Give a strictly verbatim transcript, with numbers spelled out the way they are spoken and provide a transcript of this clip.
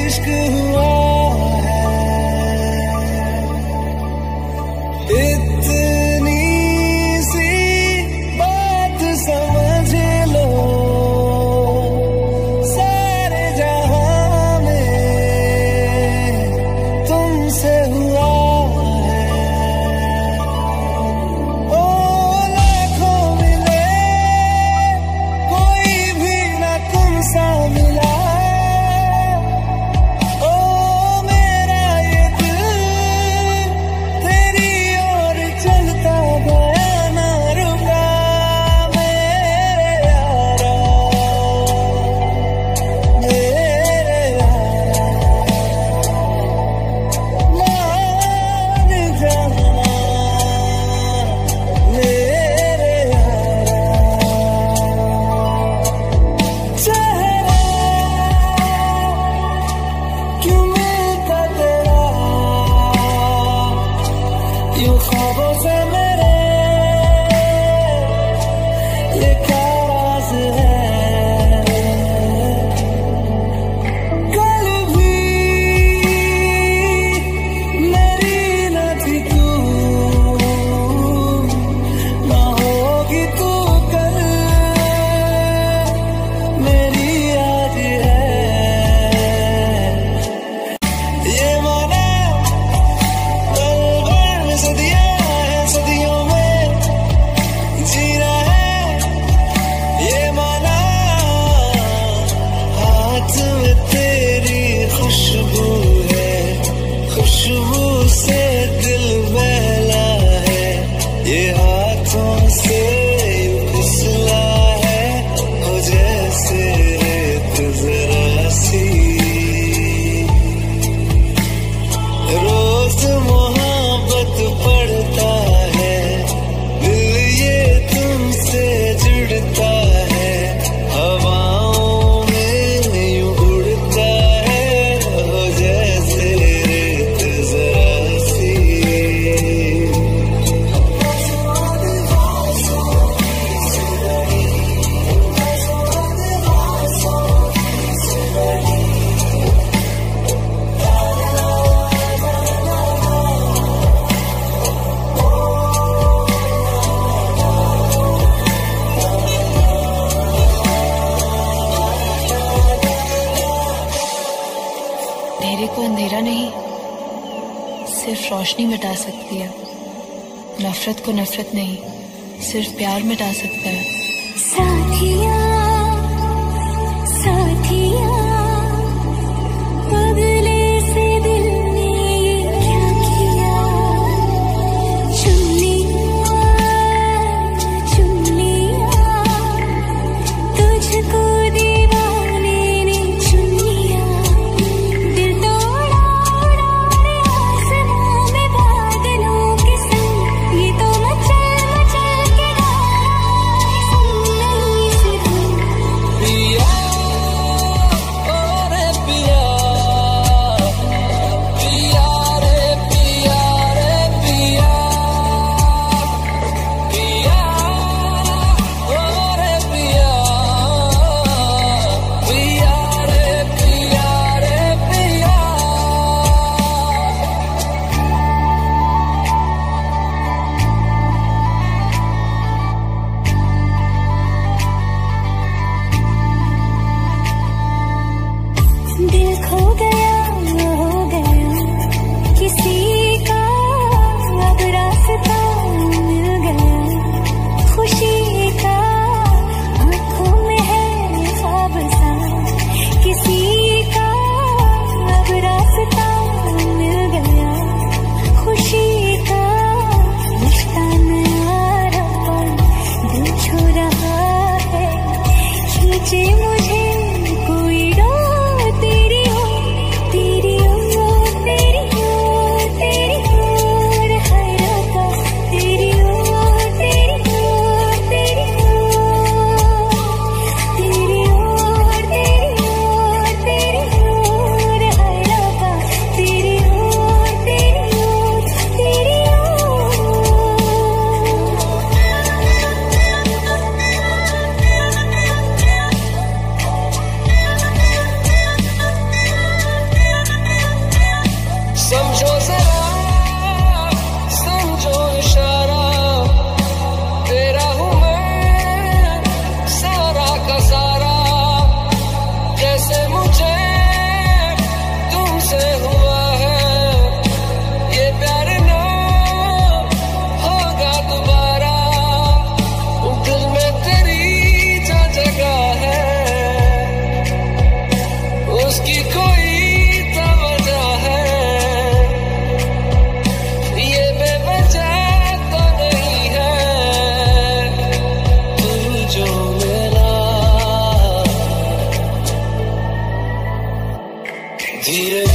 इश्क हुआ है। इतनी सी बात समझ लो, सारे जहां में तुमसे हुआ है। ओ लाखों मिले कोई भी ना तुम सा मिला। ओ मेरा ये दिल तेरी ओर चलता गया ना रुका। मेरे यारा मेरे यारा मान जाना मेरे यारा। चेहरा क्यों मिलता तेरा यूं ख्वाबों से मेरे, ये क्या राज है। कल भी मेरी न थी तू, ना होगी तू कल मेरी आज है। ये माना पल भर में सदियां हैं, सदियों में जीना है। ये माना हाथ में तेरी खुशबू है, खुशबू से दिल बहला है। ये हाथों से यूं फिसला है, हो जैसे रेत जरा सी। रोज मोहब्बत पड़ता है, दिल ये तुमसे जुड़ता है। हवाओं में यूं उड़ता है, हो जैसे रेत जरा सी। अंधेरे को अंधेरा नहीं, सिर्फ रोशनी मिटा सकती है। नफरत को नफरत नहीं, सिर्फ प्यार मिटा सकता है। साथिया साथिया बगले से दिल ने ये क्या किया। चुन लिया चुन लिया तुझको दीवाने ने चुन लिया। दिल तोड़ा उड़ा रे आसमां में बादलों के संग, ये तो मचल मचल के गा रहा है। सुन नहीं से धीरे